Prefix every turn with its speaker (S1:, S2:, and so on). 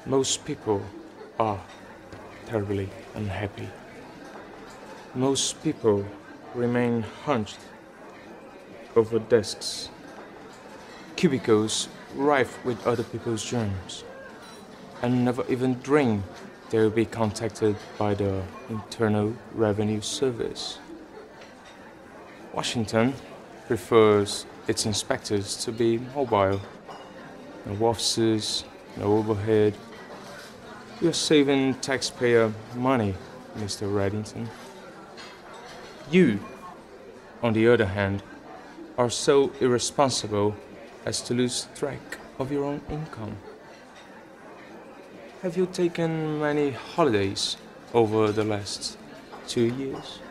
S1: Most people are terribly unhappy. Most people remain hunched over desks, cubicles rife with other people's germs, and never even dream they will be contacted by the Internal Revenue Service. Washington prefers its inspectors to be mobile. No offices, no overhead. You're saving taxpayer money, Mr. Reddington. You, on the other hand, are so irresponsible as to lose track of your own income. Have you taken many holidays over the last 2 years?